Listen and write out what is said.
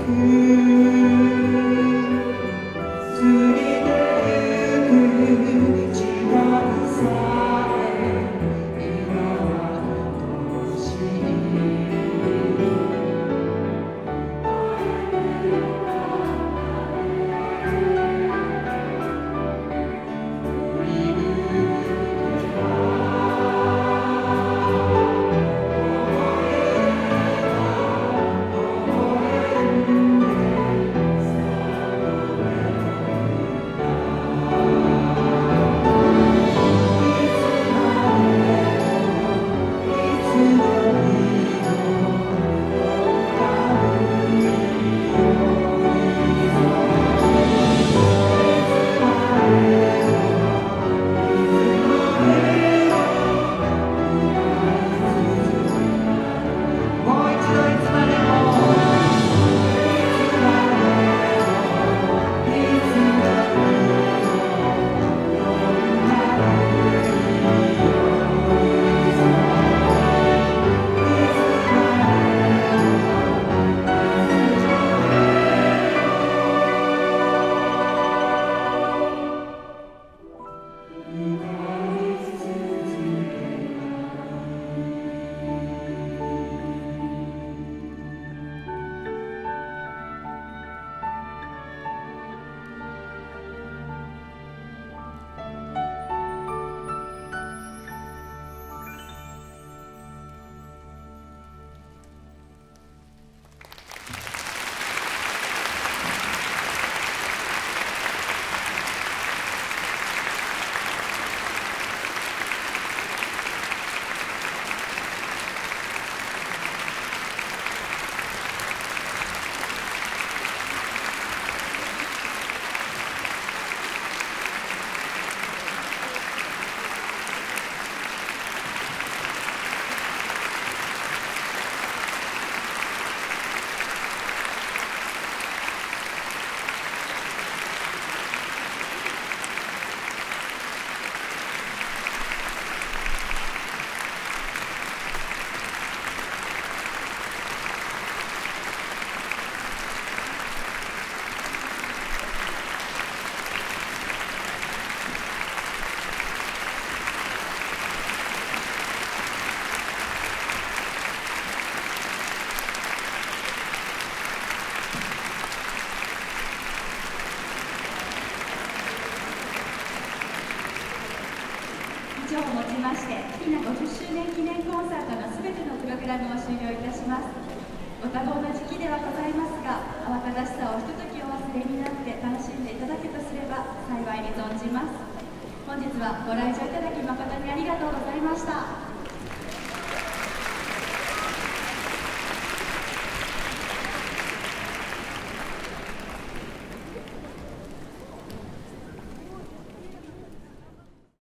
以上をもちまして、ティナ50周年記念コンサートのすべてのプログラムを終了いたします。ご多忙な時期ではございますが、慌ただしさをひとときお忘れになって楽しんでいただけとすれば幸いに存じます。本日はご来場いただき誠にありがとうございました。